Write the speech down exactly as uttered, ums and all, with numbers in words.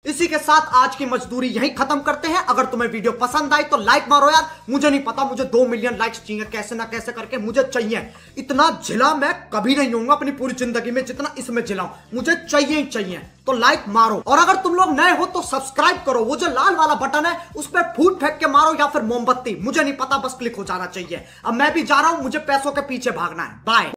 इसी के साथ आज की मजदूरी यहीं खत्म करते हैं। अगर तुम्हें वीडियो पसंद आई तो लाइक मारो यार। मुझे नहीं पता, मुझे दो मिलियन लाइक्स चाहिए, कैसे ना कैसे करके मुझे चाहिए। इतना झिला मैं कभी नहीं होऊंगा अपनी पूरी जिंदगी में जितना इसमें झिलाऊं। मुझे चाहिए ही चाहिए, तो लाइक मारो। और अगर तुम लोग नए हो तो सब्सक्राइब करो। वो जो लाल वाला बटन है उस पर फूट फेंक के मारो या फिर मोमबत्ती, मुझे नहीं पता, बस क्लिक हो जाना चाहिए। अब मैं भी जा रहा हूं, मुझे पैसों के पीछे भागना है। बाय।